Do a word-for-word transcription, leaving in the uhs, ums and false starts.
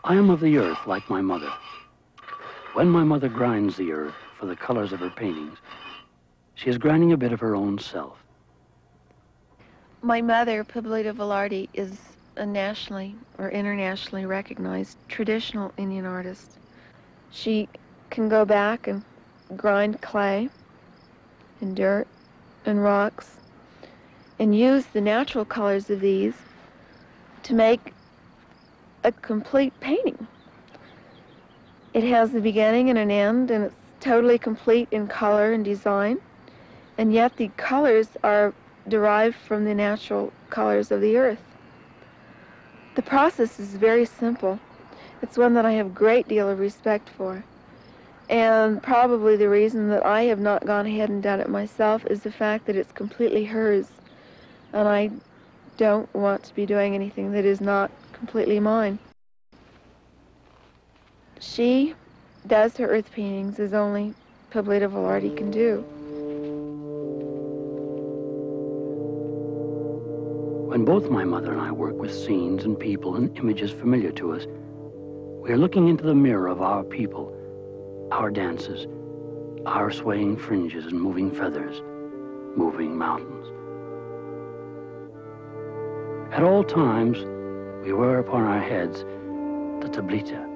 I am of the earth like my mother. When my mother grinds the earth for the colors of her paintings, she is grinding a bit of her own self. My mother, Pueblita Velarde, is a nationally or internationally recognized traditional Indian artist. She can go back and grind clay and dirt and rocks and use the natural colors of these to make a complete painting. It has the beginning and an end, and it's totally complete in color and design, and yet the colors are derived from the natural colors of the earth. The process is very simple. It's one that I have a great deal of respect for. And probably the reason that I have not gone ahead and done it myself is the fact that it's completely hers. And I don't want to be doing anything that is not completely mine. She does her earth paintings as only Pueblita Velarde can do. When both my mother and I work with scenes and people and images familiar to us, we are looking into the mirror of our people, our dances, our swaying fringes and moving feathers, moving mountains. At all times, we wear upon our heads the tablita,